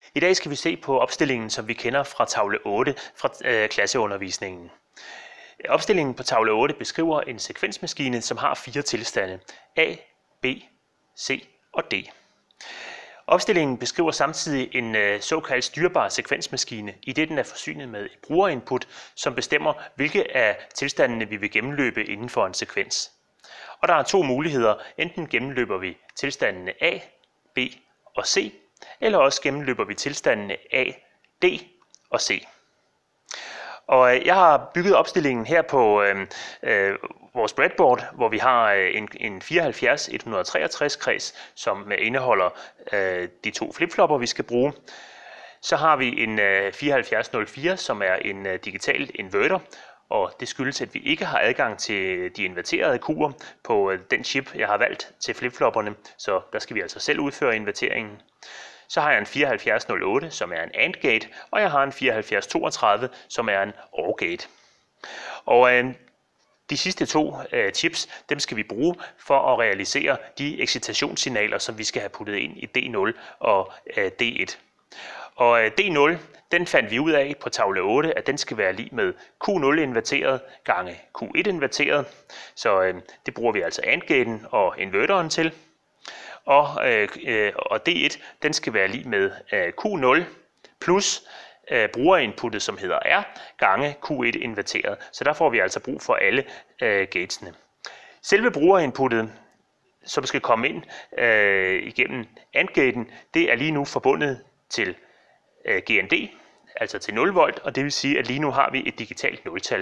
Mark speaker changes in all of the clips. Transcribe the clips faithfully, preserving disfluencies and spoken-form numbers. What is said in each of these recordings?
Speaker 1: I dag skal vi se på opstillingen, som vi kender fra tavle otte fra øh, klasseundervisningen. Opstillingen på tavle otte beskriver en sekvensmaskine, som har fire tilstande: A, B, C og D. Opstillingen beskriver samtidig en øh, såkaldt styrbar sekvensmaskine, i det den er forsynet med et brugerinput, som bestemmer, hvilke af tilstandene vi vil gennemløbe inden for en sekvens. Og der er to muligheder: enten gennemløber vi tilstandene A, B og C, eller også gennemløber vi tilstandene A, D og C. Og jeg har bygget opstillingen her på øh, øh, vores breadboard, hvor vi har en, en fireoghalvfjerds et hundrede og treogtres kreds, som indeholder øh, de to flipflopper, vi skal bruge. Så har vi en øh, fireoghalvfjerds nul fire, som er en øh, digital inverter, og det skyldes, at vi ikke har adgang til de inverterede kuer på øh, den chip, jeg har valgt til flipflopperne, så der skal vi altså selv udføre inverteringen. Så har jeg en fireoghalvfjerds nul otte, som er en AND gate, og jeg har en fireoghalvfjerds toogtredive, som er en OR gate. Og øh, de sidste to øh, chips, dem skal vi bruge for at realisere de excitationssignaler, som vi skal have puttet ind i D nul og øh, D et. Og øh, D nul, den fandt vi ud af på tavle otte, at den skal være lig med Q nul inverteret gange Q et inverteret. Så øh, det bruger vi altså AND-gaten og inverteren til. Og, øh, og D et, den skal være lig med øh, Q nul plus øh, brugerinputtet, som hedder R, gange Q et inverteret. Så der får vi altså brug for alle øh, gatesene. Selve brugerinputtet, som skal komme ind øh, igennem AND-gaten, det er lige nu forbundet til øh, G N D, altså til nul volt, og det vil sige, at lige nu har vi et digitalt nul-tal.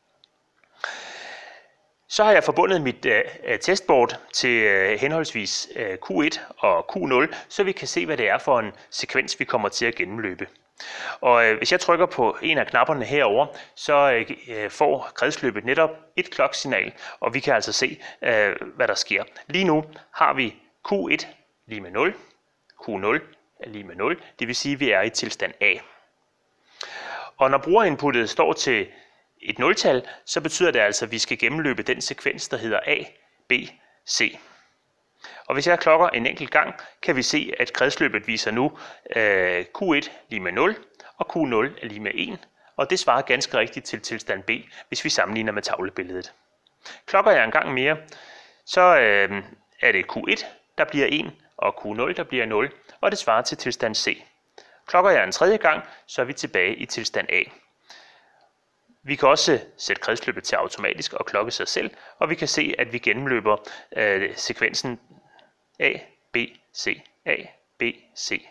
Speaker 1: Så har jeg forbundet mit øh, testboard til øh, henholdsvis øh, Q et og Q nul, så vi kan se, hvad det er for en sekvens, vi kommer til at gennemløbe. Og øh, hvis jeg trykker på en af knapperne herover, så øh, får kredsløbet netop et klokkesignal, og vi kan altså se, øh, hvad der sker. Lige nu har vi Q et lige med nul, Q nul er lige med nul, det vil sige, at vi er i tilstand A. Og når brugerinputtet står til et nul-tal, så betyder det altså, at vi skal gennemløbe den sekvens, der hedder A, B, C. Og hvis jeg klokker en enkelt gang, kan vi se, at kredsløbet viser nu øh, Q et lige med nul, og Q nul er lige med en, og det svarer ganske rigtigt til tilstand B, hvis vi sammenligner med tavlebilledet. Klokker jeg en gang mere, så øh, er det Q et, der bliver en, og Q nul, der bliver nul, og det svarer til tilstand C. Klokker jeg en tredje gang, så er vi tilbage i tilstand A. Vi kan også sætte kredsløbet til automatisk og klokke sig selv, og vi kan se, at vi gennemløber øh, sekvensen A, B, C, A, B, C.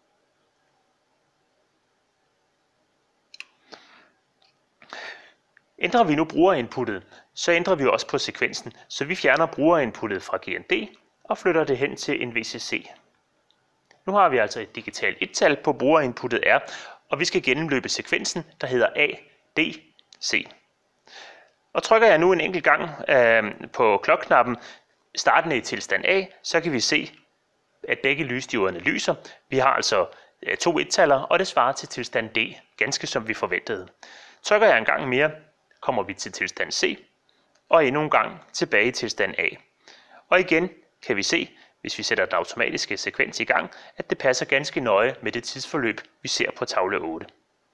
Speaker 1: Ændrer vi nu brugerinputtet, så ændrer vi også på sekvensen, så vi fjerner brugerinputtet fra G N D og flytter det hen til en V C C. Nu har vi altså et digitalt et-tal på brugerinputtet R, og vi skal gennemløbe sekvensen, der hedder A, D, C. Og trykker jeg nu en enkelt gang øh, på klokknappen startende i tilstand A, så kan vi se, at begge lysdioerne lyser. Vi har altså øh, to et-taller, og det svarer til tilstand D, ganske som vi forventede. Trykker jeg en gang mere, kommer vi til tilstand C, og endnu en gang tilbage i tilstand A. Og igen kan vi se, hvis vi sætter den automatiske sekvens i gang, at det passer ganske nøje med det tidsforløb, vi ser på tavle otte.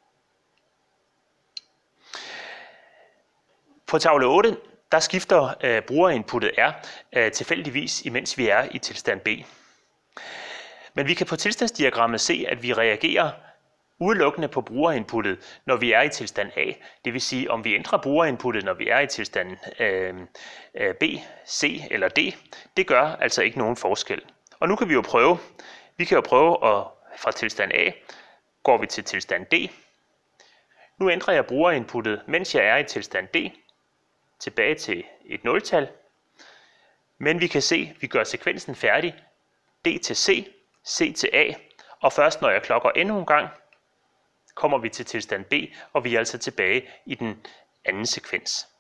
Speaker 1: På tavle otte, der skifter øh, brugerinputtet R øh, tilfældigvis, imens vi er i tilstand B. Men vi kan på tilstandsdiagrammet se, at vi reagerer udelukkende på brugerinputtet, når vi er i tilstand A. Det vil sige, om vi ændrer brugerinputtet, når vi er i tilstand øh, øh, B, C eller D, det gør altså ikke nogen forskel. Og nu kan vi jo prøve. Vi kan jo prøve at fra tilstand A går vi til tilstand D. Nu ændrer jeg brugerinputtet, mens jeg er i tilstand D, tilbage til et nul-tal. Men vi kan se, at vi gør sekvensen færdig. D til C, C til A, og først når jeg klokker endnu en gang, kommer vi til tilstand B, og vi er altså tilbage i den anden sekvens.